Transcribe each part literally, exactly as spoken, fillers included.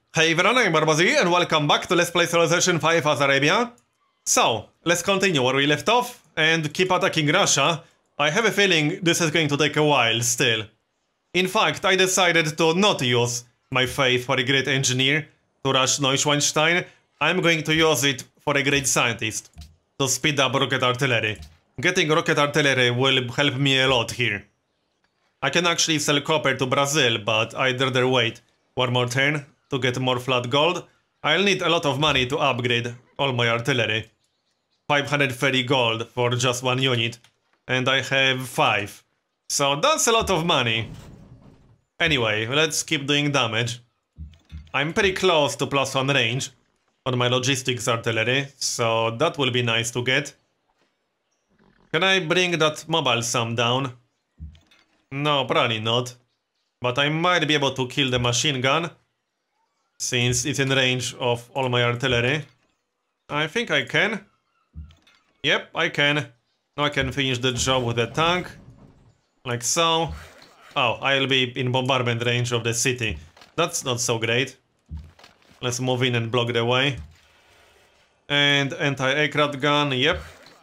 Hey everyone, I'm Barbazi and welcome back to Let's Play Civilization five as Arabia. So, let's continue where we left off and keep attacking Russia. I have a feeling this is going to take a while still. In fact, I decided to not use my faith for a great engineer to rush Neuschwanstein. I'm going to use it for a great scientist to speed up rocket artillery. Getting rocket artillery will help me a lot here. I can actually sell copper to Brazil, but I'd rather wait one more turn to get more flat gold. I'll need a lot of money to upgrade all my artillery. five hundred thirty gold for just one unit, and I have five. So that's a lot of money. Anyway, let's keep doing damage. I'm pretty close to plus one range on my logistics artillery, so that will be nice to get. Can I bring that mobile sum down? No, probably not. But I might be able to kill the machine gun, since it's in range of all my artillery. I think I can. Yep, I can. Now I can finish the job with the tank. Like so. Oh, I'll be in bombardment range of the city. That's not so great. Let's move in and block the way. And anti-aircraft gun, yep.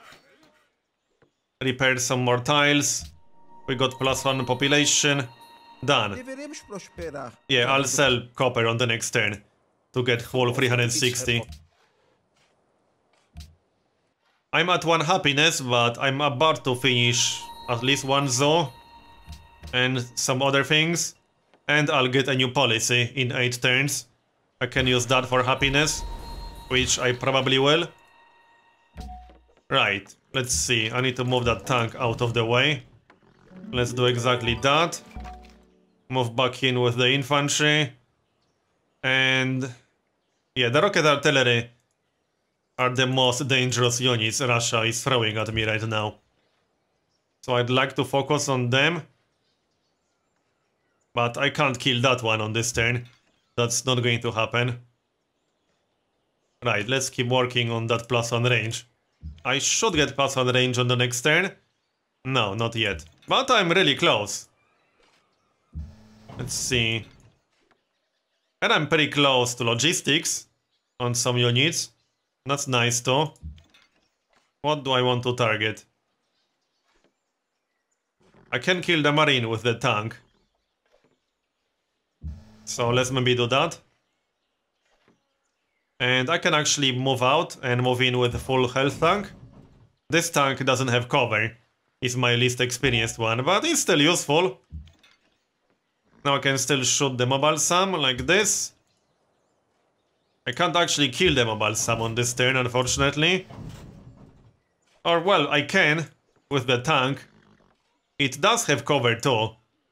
Repair some more tiles. We got plus one population. Done. Yeah, I'll sell copper on the next turn to get whole three hundred sixty. I'm at one happiness, but I'm about to finish at least one zoo and some other things, and I'll get a new policy in eight turns. I can use that for happiness, which I probably will. Right, let's see. I need to move that tank out of the way. Let's do exactly that. Move back in with the infantry. And yeah, the rocket artillery are the most dangerous units Russia is throwing at me right now. So I'd like to focus on them. But I can't kill that one on this turn. That's not going to happen. Right, let's keep working on that plus one range. I should get plus one range on the next turn. No, not yet. But I'm really close. Let's see. And I'm pretty close to logistics on some units. That's nice too. What do I want to target? I can kill the marine with the tank. So let's maybe do that. And I can actually move out and move in with a full health tank. This tank doesn't have cover. It's my least experienced one, but it's still useful. Now I can still shoot the mobile sum like this. I can't actually kill the mobile sum on this turn, unfortunately. Or, well, I can with the tank. It does have cover too.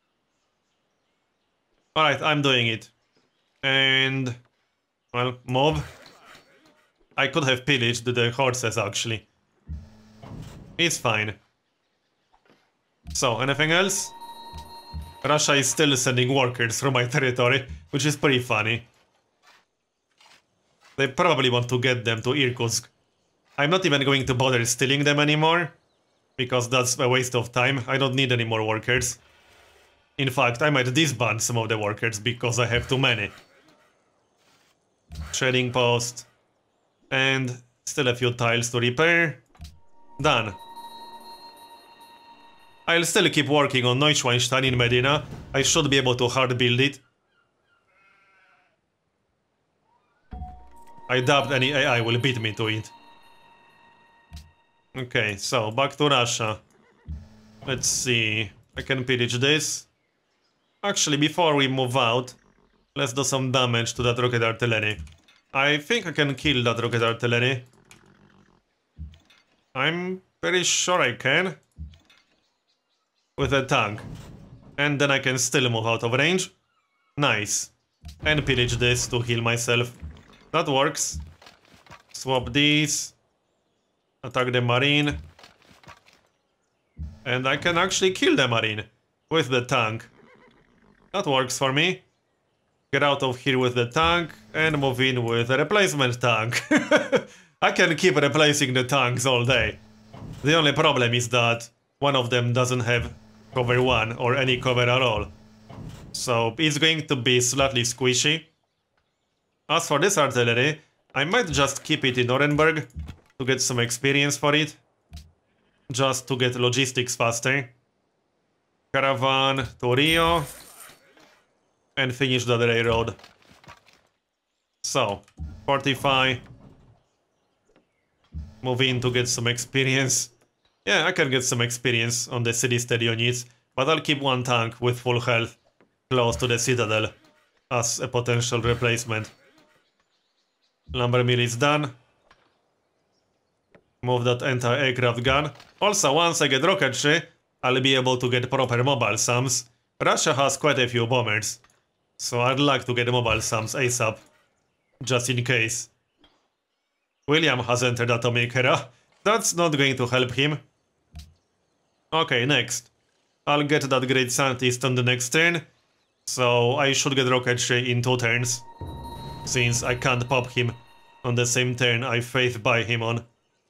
Alright, I'm doing it. And, well, move. I could have pillaged the horses, actually. It's fine. So, anything else? Russia is still sending workers through my territory, which is pretty funny. They probably want to get them to Irkutsk. I'm not even going to bother stealing them anymore, because that's a waste of time. I don't need any more workers. In fact, I might disband some of the workers because I have too many. Trading post. And still a few tiles to repair. Done. I'll still keep working on Neuschwanstein in Medina. I should be able to hard build it. I doubt any A I will beat me to it. Okay, so back to Russia. Let's see. I can pillage this. Actually, before we move out, let's do some damage to that rocket artillery. I think I can kill that rocket artillery. I'm pretty sure I can. With a tank. And then I can still move out of range. Nice. And pillage this to heal myself. That works. Swap these. Attack the marine. And I can actually kill the marine with the tank. That works for me. Get out of here with the tank and move in with a replacement tank. I can keep replacing the tanks all day. The only problem is that one of them doesn't have cover one or any cover at all. So it's going to be slightly squishy. As for this artillery, I might just keep it in Orenburg to get some experience for it. Just to get logistics faster. Caravan to Rio. And finish that railroad. So, fortify. Move in to get some experience. Yeah, I can get some experience on the city-state units, but I'll keep one tank with full health close to the citadel as a potential replacement. Lumber mill is done. Move that anti-aircraft gun. Also, once I get rocketry, I'll be able to get proper mobile SAMs. Russia has quite a few bombers, so I'd like to get mobile SAMs ASAP, just in case. William has entered atomic era. That's not going to help him. Okay, next. I'll get that great scientist on the next turn, so I should get rocketry in two turns, since I can't pop him on the same turn I faith buy him on.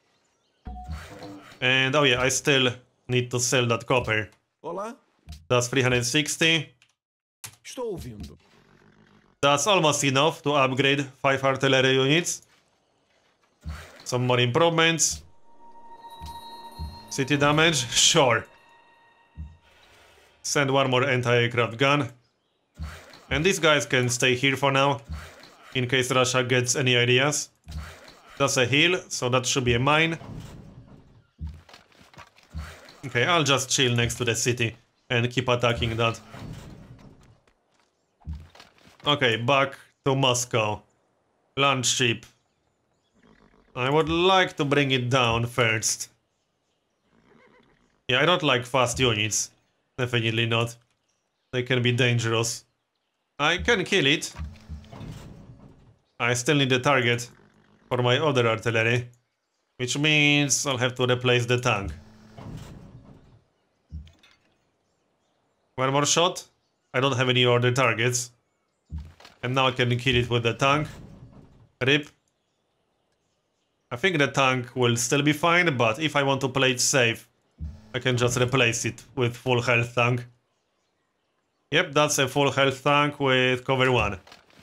And oh yeah, I still need to sell that copper. Olá. That's three hundred sixty. Estou ouvindo. That's almost enough to upgrade five artillery units. Some more improvements. City damage? Sure. Send one more anti-aircraft gun. And these guys can stay here for now, in case Russia gets any ideas. That's a hill, so that should be a mine. Okay, I'll just chill next to the city and keep attacking that. Okay, back to Moscow. Launch ship. I would like to bring it down first. Yeah, I don't like fast units. Definitely not. They can be dangerous. I can kill it. I still need a target for my other artillery, which means I'll have to replace the tank. One more shot. I don't have any other targets. And now I can kill it with the tank. Rip. I think the tank will still be fine, but if I want to play it safe, I can just replace it with full health tank. Yep, that's a full health tank with cover one.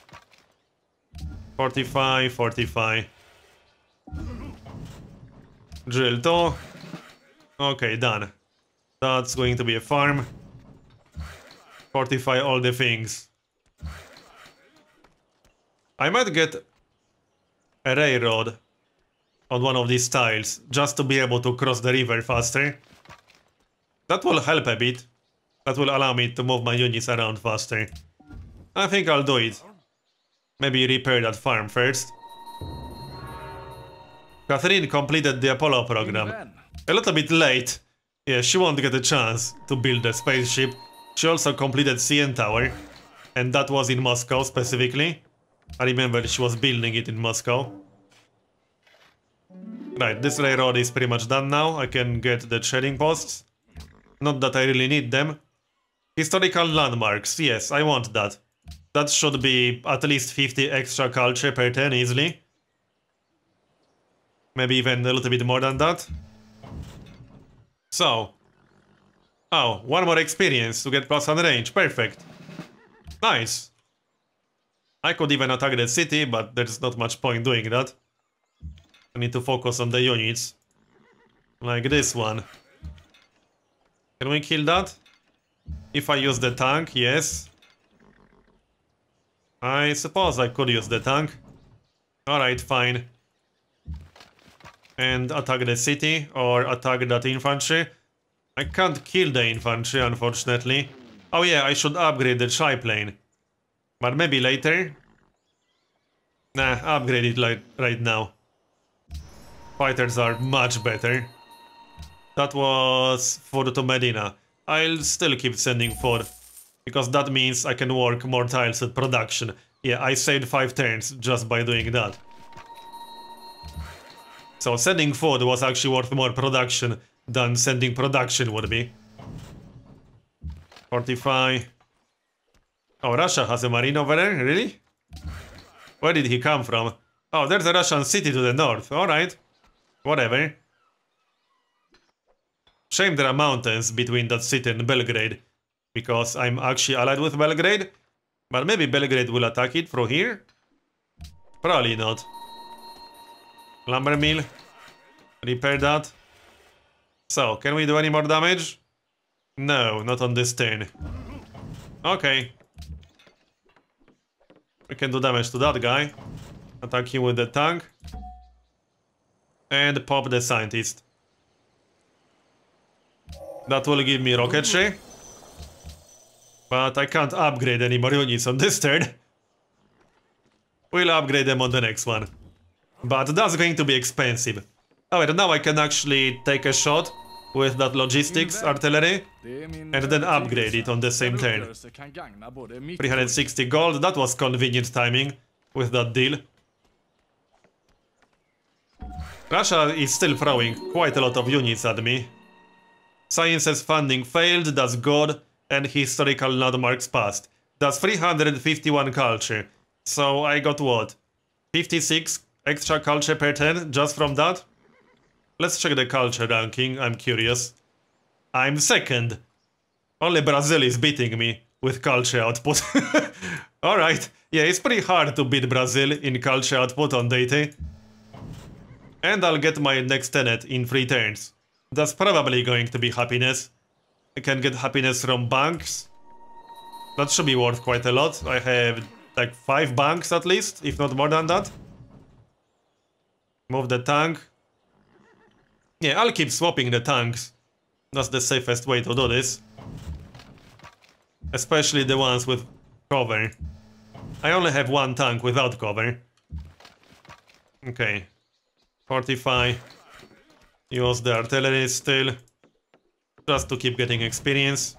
forty-five, forty-five. Drill two. Okay, done. That's going to be a farm. Fortify all the things. I might get a railroad on one of these tiles, just to be able to cross the river faster. That will help a bit. That will allow me to move my units around faster. I think I'll do it. Maybe repair that farm first. Catherine completed the Apollo program. A little bit late. Yeah, she won't get a chance to build a spaceship. She also completed C N Tower. And that was in Moscow specifically. I remember she was building it in Moscow. Right, this railroad is pretty much done now. I can get the trading posts. Not that I really need them. Historical landmarks, yes, I want that. That should be at least fifty extra culture per turn easily. Maybe even a little bit more than that. So. Oh, one more experience to get plus one range, perfect. Nice. I could even attack the city, but there's not much point doing that. I need to focus on the units. Like this one. Can we kill that? If I use the tank, yes. I suppose I could use the tank. Alright, fine. And attack the city, or attack that infantry. I can't kill the infantry, unfortunately. Oh yeah, I should upgrade the triplane. But maybe later? Nah, upgrade it like right now. Fighters are much better. That was food to Medina. I'll still keep sending food, because that means I can work more tiles at production. Yeah, I saved five turns just by doing that. So sending food was actually worth more production than sending production would be. forty-five. Oh, Russia has a marine over there? Really? Where did he come from? Oh, there's a Russian city to the north. Alright. Whatever. Shame there are mountains between that city and Belgrade, because I'm actually allied with Belgrade. But maybe Belgrade will attack it through here? Probably not. Lumber mill. Repair that. So, can we do any more damage? No, not on this turn. Okay. We can do damage to that guy. Attack him with the tank. And pop the scientist. That will give me rocketry. But I can't upgrade any more units on this turn. We'll upgrade them on the next one. But that's going to be expensive. Alright, now I can actually take a shot with that logistics artillery and then upgrade it on the same turn. three hundred sixty gold, that was convenient timing with that deal. Russia is still throwing quite a lot of units at me. Sciences funding failed, that's good, and historical landmarks passed. That's three hundred fifty-one culture. So I got what? fifty-six extra culture per turn just from that? Let's check the culture ranking, I'm curious. I'm second. Only Brazil is beating me with culture output. Alright, yeah, it's pretty hard to beat Brazil in culture output on deity. And I'll get my next tenet in three turns. That's probably going to be happiness. I can get happiness from banks. That should be worth quite a lot. I have like five banks at least, if not more than that. Move the tank. Yeah, I'll keep swapping the tanks. That's the safest way to do this. Especially the ones with cover. I only have one tank without cover. Okay. Fortify. Use the artillery still. Just to keep getting experience.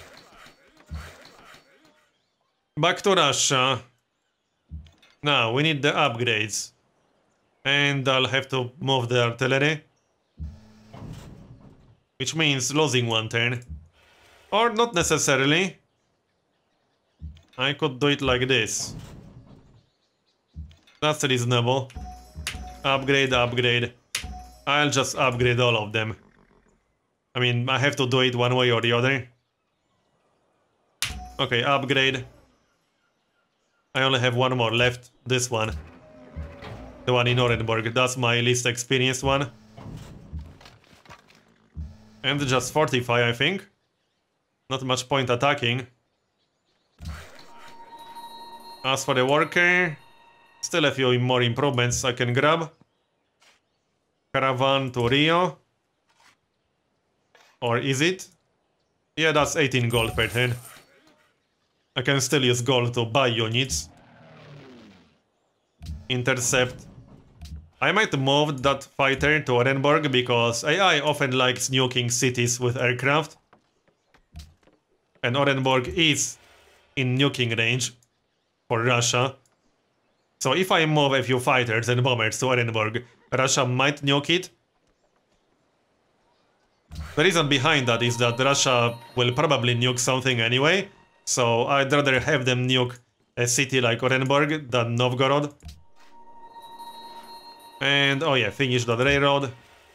Back to Russia. Now, we need the upgrades. And I'll have to move the artillery. Which means losing one turn. Or not necessarily. I could do it like this. That's reasonable. Upgrade, upgrade. I'll just upgrade all of them. I mean, I have to do it one way or the other. Okay, upgrade. I only have one more left. This one. The one in Orenburg. That's my least experienced one. And just fortify, I think. Not much point attacking. As for the worker, still a few more improvements I can grab. Caravan to Rio. Or is it? Yeah, that's eighteen gold per turn. I can still use gold to buy units. Intercept. I might move that fighter to Orenburg because A I often likes nuking cities with aircraft. And Orenburg is in nuking range for Russia. So if I move a few fighters and bombers to Orenburg, Russia might nuke it. The reason behind that is that Russia will probably nuke something anyway. So I'd rather have them nuke a city like Orenburg than Novgorod. And, oh yeah, finish that railroad.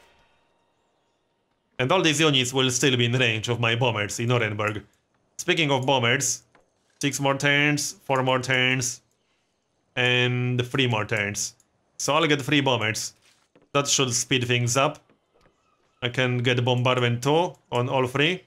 And all these units will still be in range of my bombers in Orenburg. Speaking of bombers, six more turns, four more turns, and three more turns. So I'll get three bombers. That should speed things up. I can get bombardment two on all three.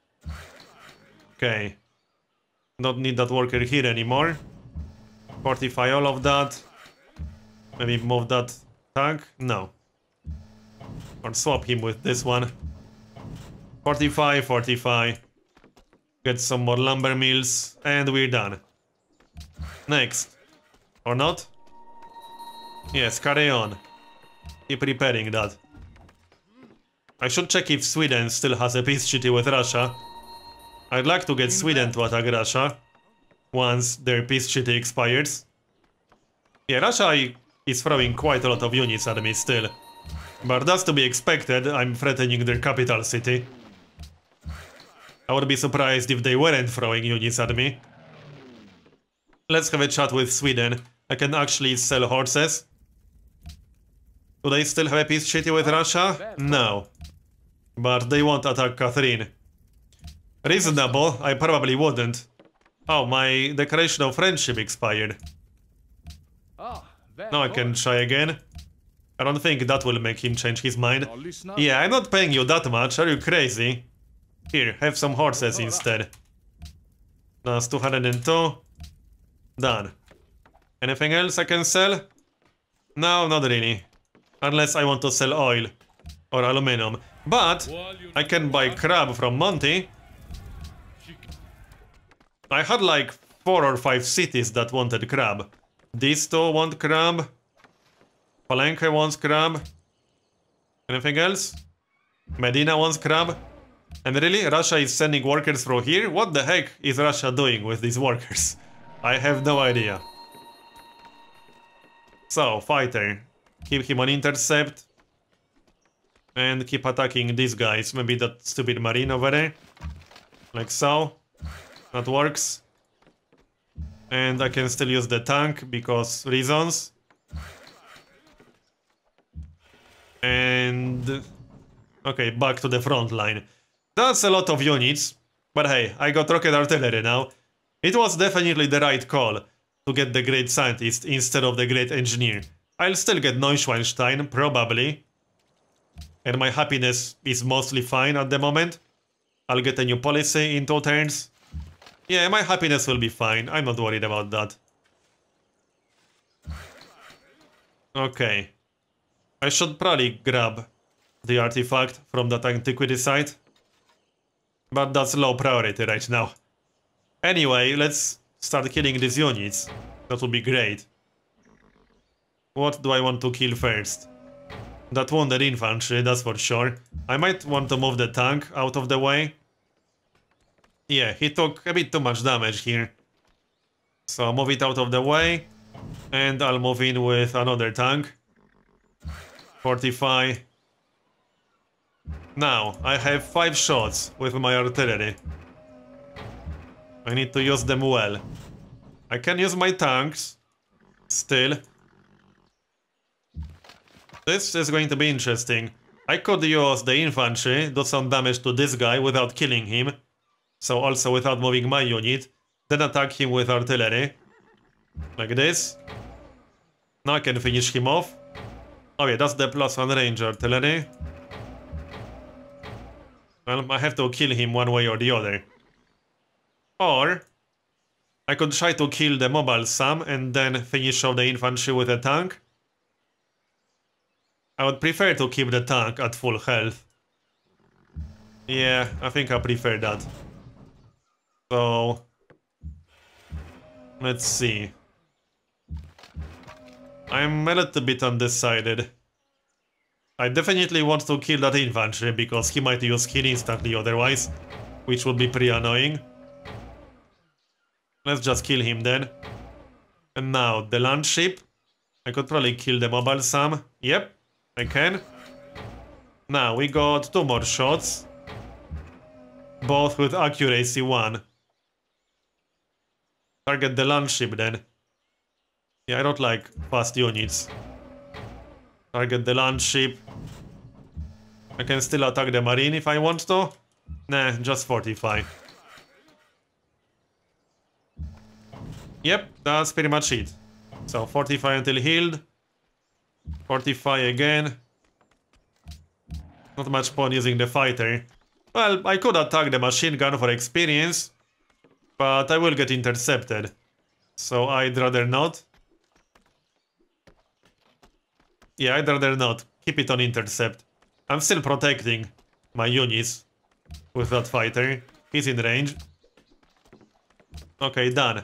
Okay. Don't need that worker here anymore. Fortify all of that. Maybe move that tank? No. Or swap him with this one. Fortify, fortify. Get some more lumber mills, and we're done. Next. Or not? Yes, carry on. Keep repairing that. I should check if Sweden still has a peace treaty with Russia. I'd like to get Sweden to attack Russia once their peace treaty expires. Yeah, Russia is throwing quite a lot of units at me still. But that's to be expected, I'm threatening their capital city. I would be surprised if they weren't throwing units at me. Let's have a chat with Sweden. I can actually sell horses. Do they still have a peace treaty with Russia? No. But they won't attack Catherine. Reasonable, I probably wouldn't. Oh, my declaration of friendship expired. Now I can try again. I don't think that will make him change his mind. Yeah, I'm not paying you that much, are you crazy? Here, have some horses instead. That's two hundred two. Done. Anything else I can sell? No, not really. Unless I want to sell oil or aluminum. But I can buy crab from Monty. I had like four or five cities that wanted crab. These two want crab. Palenque wants crab. Anything else? Medina wants crab. And really, Russia is sending workers through here? What the heck is Russia doing with these workers? I have no idea. So, fighter. Keep him on intercept. And keep attacking these guys. Maybe that stupid marine over there. Like so. That works. And I can still use the tank because reasons. And... okay, back to the front line. That's a lot of units. But hey, I got rocket artillery now. It was definitely the right call to get the great scientist instead of the great engineer. I'll still get Neuschwanstein, probably. And my happiness is mostly fine at the moment. I'll get a new policy in two turns. Yeah, my happiness will be fine. I'm not worried about that. Okay. I should probably grab the artifact from that antiquity site. But that's low priority right now. Anyway, let's start killing these units. That would be great. What do I want to kill first? That wounded infantry, that's for sure. I might want to move the tank out of the way. Yeah, he took a bit too much damage here. So I'll move it out of the way. And I'll move in with another tank. Fortify. Now, I have five shots with my artillery. I need to use them well. I can use my tanks. Still. This is going to be interesting. I could use the infantry, do some damage to this guy without killing him. So also without moving my unit. Then attack him with artillery. Like this. Now I can finish him off. Oh yeah, that's the plus one range artillery. Well, I have to kill him one way or the other. Or I could try to kill the mobile Sam and then finish off the infantry with a tank. I would prefer to keep the tank at full health. Yeah, I think I prefer that. So... let's see. I'm a little bit undecided. I definitely want to kill that infantry because he might use heal instantly otherwise, which would be pretty annoying. Let's just kill him then. And now, the land ship. I could probably kill the mobile Sam. Yep, I can. Now, we got two more shots. Both with accuracy one. Target the land ship then. Yeah, I don't like fast units. Target the land ship. I can still attack the marine if I want to. Nah, just fortify. Yep, that's pretty much it. So fortify until healed. Fortify again. Not much point using the fighter. Well, I could attack the machine gun for experience, but I will get intercepted. So I'd rather not. Yeah, I'd rather not. Keep it on intercept. I'm still protecting my units with that fighter. He's in range. Okay, done.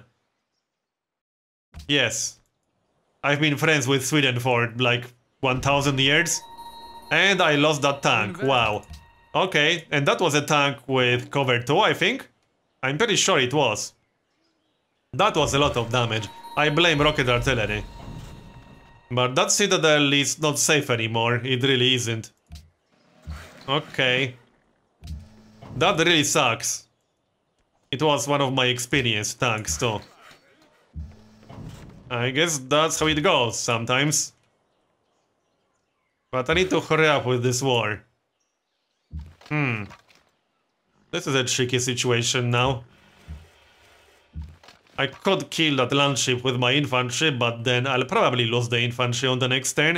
Yes. I've been friends with Sweden for like one thousand years. And I lost that tank. Wow. Okay, and that was a tank with cover two, I think? I'm pretty sure it was. That was a lot of damage. I blame rocket artillery. But that citadel is not safe anymore. It really isn't. Okay. That really sucks. It was one of my experienced tanks too. I guess that's how it goes sometimes. But I need to hurry up with this war. Hmm. This is a tricky situation now. I could kill that land ship with my infantry, but then I'll probably lose the infantry on the next turn.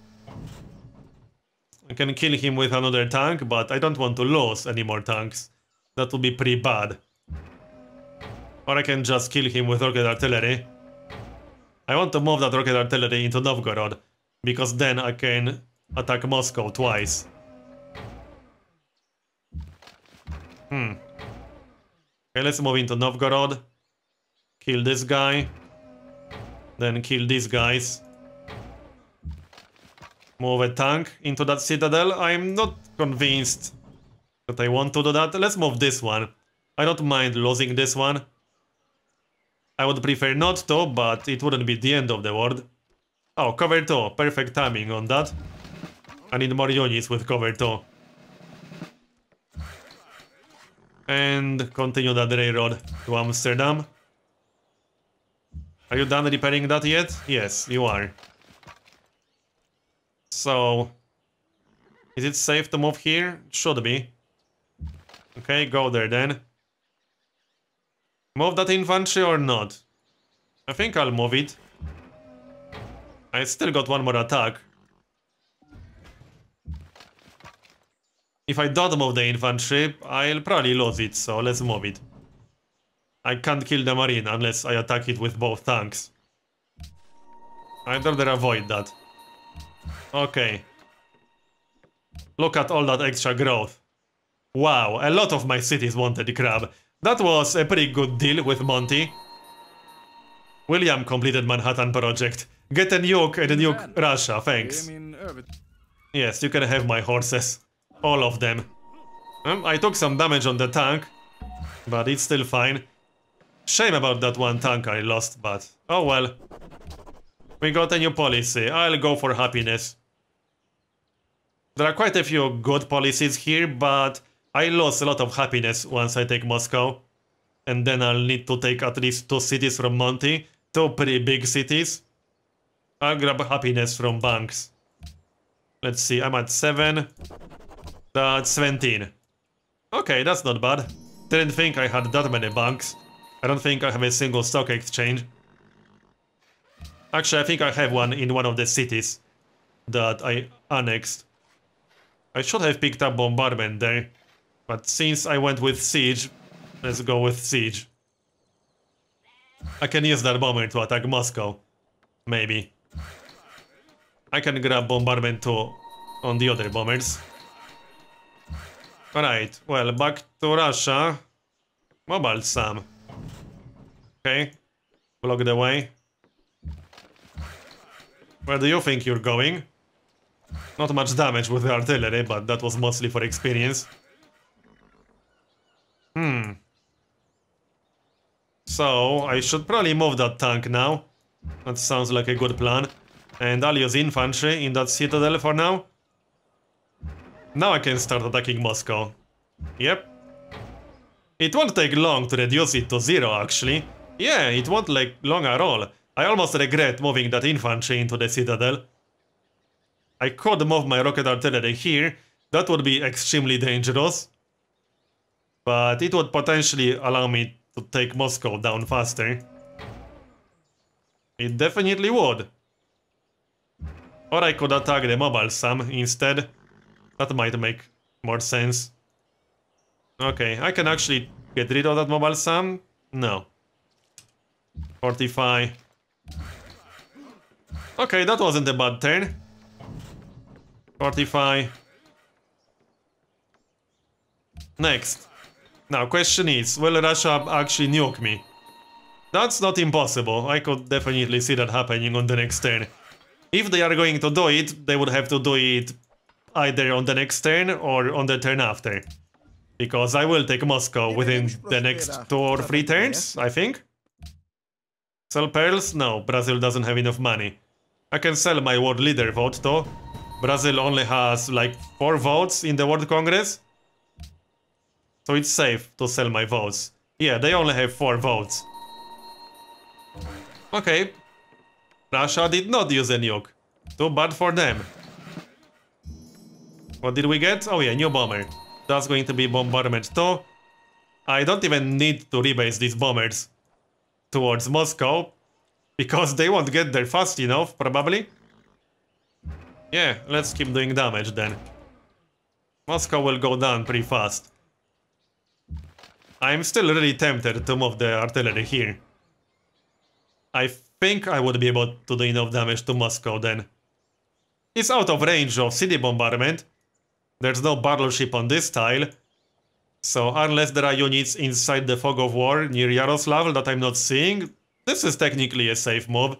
I can kill him with another tank, but I don't want to lose any more tanks. That would be pretty bad. Or I can just kill him with rocket artillery. I want to move that rocket artillery into Novgorod, because then I can attack Moscow twice. Hmm. Okay, let's move into Novgorod. Kill this guy. Then kill these guys. Move a tank into that citadel. I'm not convinced that I want to do that. Let's move this one. I don't mind losing this one. I would prefer not to, but it wouldn't be the end of the world. Oh, cover two. Perfect timing on that. I need more units with cover two. And continue that railroad to Amsterdam. Are you done repairing that yet? Yes, you are. So, is it safe to move here? Should be. Okay, go there then. Move that infantry or not? I think I'll move it. I still got one more attack. If I don't move the infantry, I'll probably lose it, so let's move it. I can't kill the marine unless I attack it with both tanks. I'd rather avoid that. Okay. Look at all that extra growth. Wow, a lot of my cities wanted crab. That was a pretty good deal with Monty. William completed Manhattan Project. Get a nuke and nuke Russia, thanks. Yes, you can have my horses. All of them. Um, I took some damage on the tank, but it's still fine. Shame about that one tank I lost, but oh well. We got a new policy. I'll go for happiness. There are quite a few good policies here, but I lost a lot of happiness once I take Moscow. And then I'll need to take at least two cities from Monty. Two pretty big cities. I'll grab happiness from banks. Let's see, I'm at seven. That's seventeen. Okay, that's not bad. Didn't think I had that many banks. I don't think I have a single stock exchange. Actually, I think I have one in one of the cities that I annexed. I should have picked up bombardment there, but since I went with siege, let's go with siege. I can use that bomber to attack Moscow. Maybe. I can grab bombardment too on the other bombers. Alright, well, back to Russia. Mobile Sam. Okay, block the way. Where do you think you're going? Not much damage with the artillery, but that was mostly for experience. Hmm. So, I should probably move that tank now. That sounds like a good plan. And I'll use infantry in that citadel for now. Now I can start attacking Moscow. Yep. It won't take long to reduce it to zero, actually. Yeah, it won't take long at all. I almost regret moving that infantry into the citadel. I could move my rocket artillery here. That would be extremely dangerous. But it would potentially allow me to take Moscow down faster. It definitely would. Or I could attack the mobile Sam instead. That might make more sense. Okay, I can actually get rid of that mobile Sam. No. Fortify. Okay, that wasn't a bad turn. Fortify. Next. Now, question is, will Russia actually nuke me? That's not impossible. I could definitely see that happening on the next turn. If they are going to do it, they would have to do it either on the next turn or on the turn after. Because I will take Moscow within the next two or three turns, I think. Sell pearls? No, Brazil doesn't have enough money. I can sell my world leader vote though. Brazil only has like four votes in the World Congress. So it's safe to sell my votes. Yeah, they only have four votes. Okay. Russia did not use a nuke. Too bad for them. What did we get? Oh yeah, new bomber. That's going to be bombardment too. I don't even need to rebase these bombers. towards Moscow, because they won't get there fast enough, probably. Yeah, let's keep doing damage then. Moscow will go down pretty fast. I'm still really tempted to move the artillery here. I think I would be able to do enough damage to Moscow then. It's out of range of city bombardment. There's no battleship on this tile. So unless there are units inside the fog of war near Yaroslav that I'm not seeing, this is technically a safe move.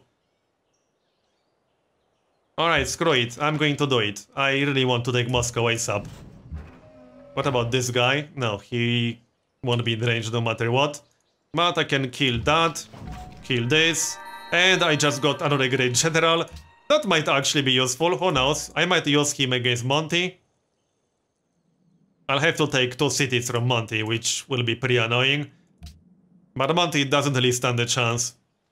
Alright, screw it. I'm going to do it. I really want to take Moscow ASAP. What about this guy? No, he won't be in range no matter what. But I can kill that, kill this, and I just got another great general. That might actually be useful, who knows? I might use him against Monty. I'll have to take two cities from Monty, which will be pretty annoying. But Monty doesn't really stand a chance.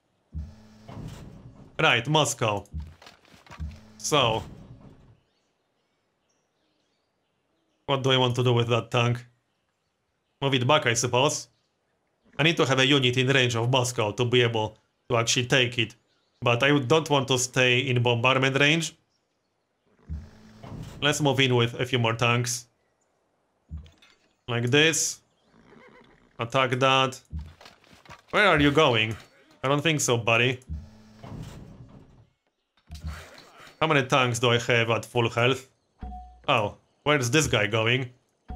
Right, Moscow. So... what do I want to do with that tank? Move it back, I suppose. I need to have a unit in range of Moscow to be able to actually take it. But I don't want to stay in bombardment range. Let's move in with a few more tanks. Like this. Attack that. Where are you going? I don't think so, buddy. How many tanks do I have at full health? Oh, where's this guy going?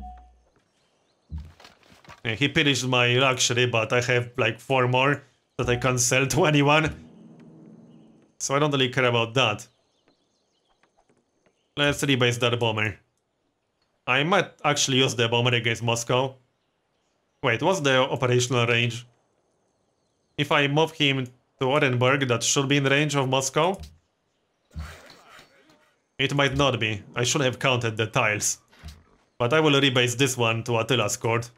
Yeah, he finished my luxury, but I have like four more that I can't sell to anyone. So I don't really care about that. Let's rebase that bomber. I might actually use the bomber against Moscow. Wait, what's the operational range? If I move him to Orenburg, that should be in range of Moscow? It might not be. I should have counted the tiles. But I will rebase this one to Attila's court.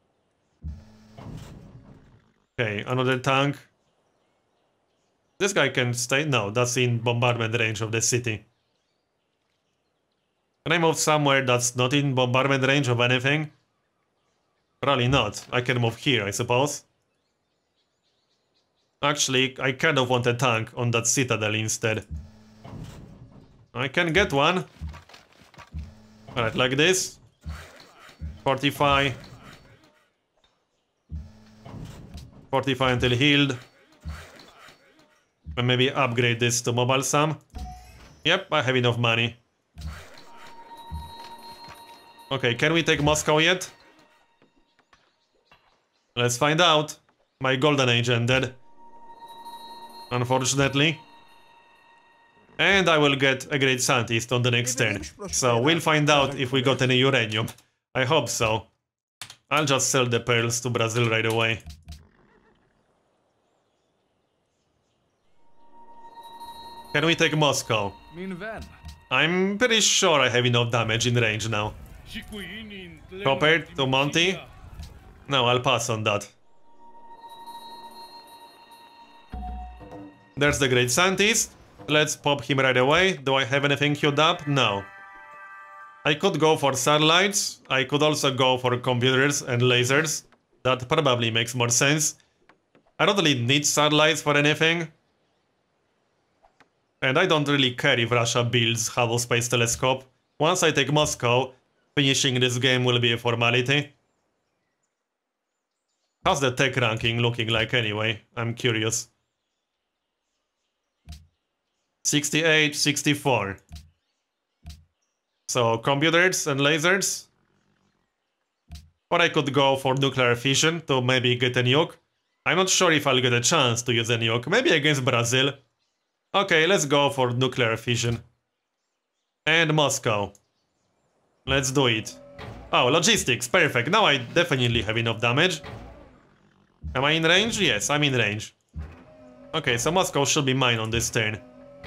Okay, another tank. This guy can stay... no, that's in bombardment range of the city. Can I move somewhere that's not in bombardment range of anything? Probably not. I can move here, I suppose. Actually, I kind of want a tank on that citadel instead. I can get one. Alright, like this. Fortify. Fortify until healed. And maybe upgrade this to mobile some. Yep, I have enough money. Okay, can we take Moscow yet? Let's find out. My golden age ended. Unfortunately. And I will get a great scientist on the next turn. So we'll find out if we got any uranium. I hope so. I'll just sell the pearls to Brazil right away. Can we take Moscow? I'm pretty sure I have enough damage in range now. Compared to Monty? No, I'll pass on that. There's the great scientist. Let's pop him right away. Do I have anything queued up? No. I could go for satellites. I could also go for computers and lasers. That probably makes more sense. I don't really need satellites for anything. And I don't really care if Russia builds Hubble Space Telescope. Once I take Moscow, finishing this game will be a formality. How's the tech ranking looking like anyway? I'm curious. sixty-eight, sixty-four. So, computers and lasers. Or I could go for nuclear fission to maybe get a nuke. I'm not sure if I'll get a chance to use a nuke. Maybe against Brazil. Okay, let's go for nuclear fission. And Moscow. Let's do it. Oh, logistics, perfect. Now I definitely have enough damage. Am I in range? Yes, I'm in range. Okay, so Moscow should be mine on this turn.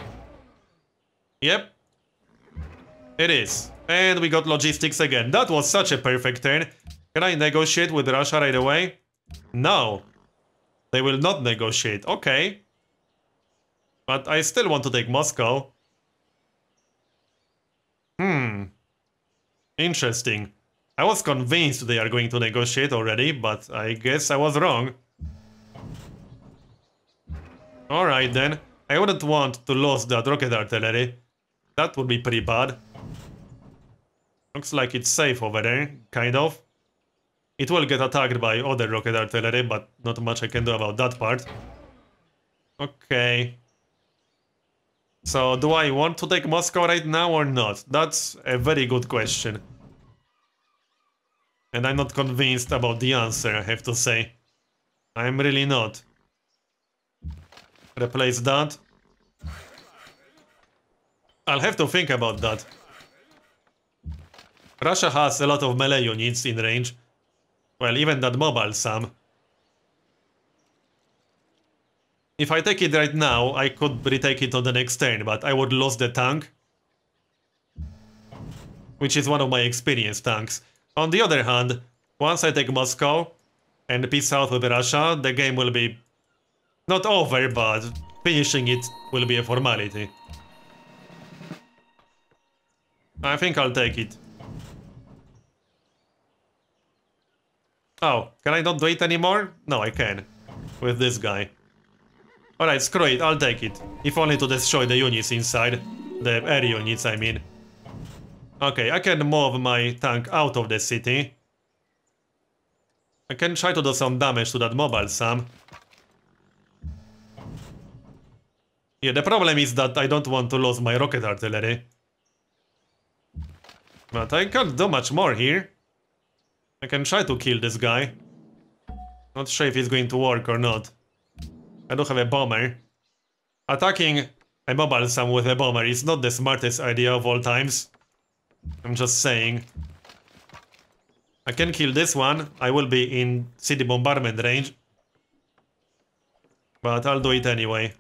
Yep. It is. And we got logistics again. That was such a perfect turn. Can I negotiate with Russia right away? No. They will not negotiate. Okay. But I still want to take Moscow. Hmm. Interesting. I was convinced they are going to negotiate already, but I guess I was wrong. Alright then. I wouldn't want to lose that rocket artillery. That would be pretty bad. Looks like it's safe over there, kind of. It will get attacked by other rocket artillery, but not much I can do about that part. Okay. So, do I want to take Moscow right now or not? That's a very good question. And I'm not convinced about the answer, I have to say. I'm really not. Replace that. I'll have to think about that. Russia has a lot of melee units in range. Well, even that mobile Sam. If I take it right now, I could retake it on the next turn, but I would lose the tank. Which is one of my experienced tanks. On the other hand, once I take Moscow and peace out with Russia, the game will be not over, but finishing it will be a formality. I think I'll take it. Oh, can I not do it anymore? No, I can. With this guy. Alright, screw it, I'll take it. If only to destroy the units inside. The air units, I mean. Okay, I can move my tank out of the city. I can try to do some damage to that mobile Sam. Yeah, the problem is that I don't want to lose my rocket artillery. But I can't do much more here. I can try to kill this guy. Not sure if it's going to work or not. I do have a bomber. Attacking a mobile Sam with a bomber is not the smartest idea of all times. I'm just saying. I can kill this one. I will be in city bombardment range. But I'll do it anyway.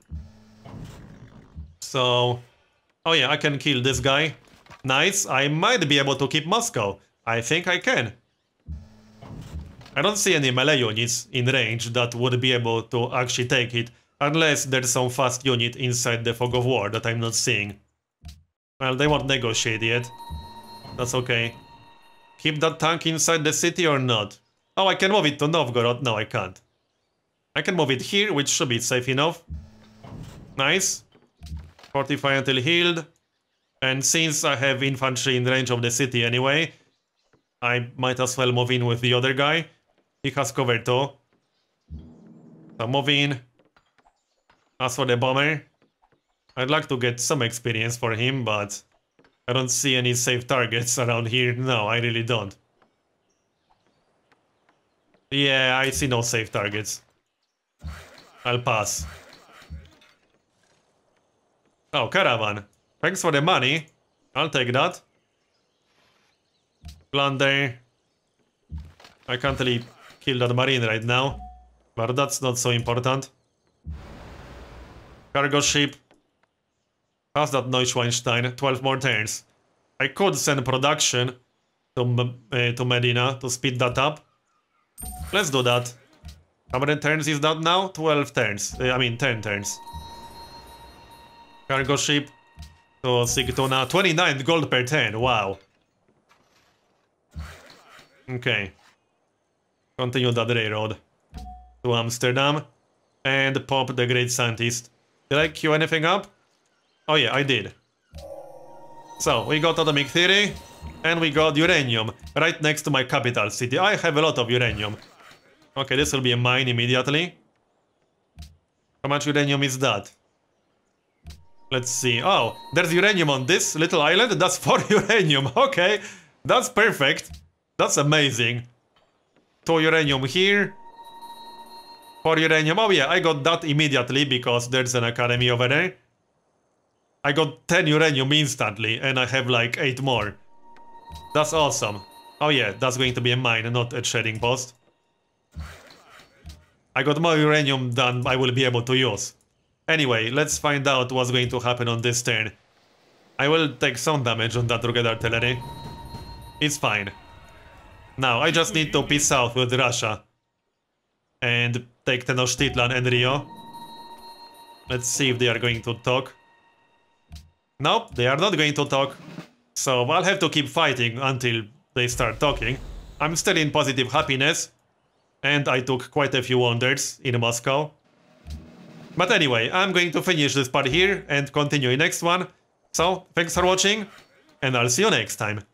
So... oh yeah, I can kill this guy. Nice. I might be able to keep Moscow. I think I can. I don't see any melee units in range that would be able to actually take it, unless there's some fast unit inside the fog of war that I'm not seeing. Well, they won't negotiate yet. That's okay. Keep that tank inside the city or not? Oh, I can move it to Novgorod. No, I can't. I can move it here, which should be safe enough. Nice. Fortify until healed. And since I have infantry in range of the city anyway, I might as well move in with the other guy. He has cover too. So move in. As for the bomber, I'd like to get some experience for him, but I don't see any safe targets around here. No, I really don't. Yeah, I see no safe targets. I'll pass. Oh, caravan. Thanks for the money. I'll take that. Plunder. I can't really kill that marine right now, but that's not so important. Cargo ship. How's that Neuschwanstein? twelve more turns. I could send production to, uh, to Medina to speed that up. Let's do that. How many turns is that now? twelve turns. Uh, I mean ten turns. Cargo ship to Sigtuna. twenty-nine gold per turn. Wow. Okay. Continue that railroad to Amsterdam and pop the Great Scientist. Did I queue anything up? Oh yeah, I did. So, we got atomic theory and we got uranium right next to my capital city. I have a lot of uranium. Okay, this will be a mine immediately. How much uranium is that? Let's see. Oh, there's uranium on this little island. That's four uranium. Okay, that's perfect. That's amazing. Two uranium here. Four uranium. Oh yeah, I got that immediately because there's an academy over there. I got ten uranium instantly and I have like eight more. That's awesome. Oh yeah, that's going to be a mine, not a trading post. I got more uranium than I will be able to use. Anyway, let's find out what's going to happen on this turn. I will take some damage on that rocket artillery. It's fine. Now, I just need to peace out with Russia. And take Tenochtitlan and Rio. Let's see if they are going to talk. Nope, they are not going to talk. So I'll have to keep fighting until they start talking. I'm still in positive happiness. And I took quite a few wonders in Moscow. But anyway, I'm going to finish this part here and continue in next one. So, thanks for watching, and I'll see you next time.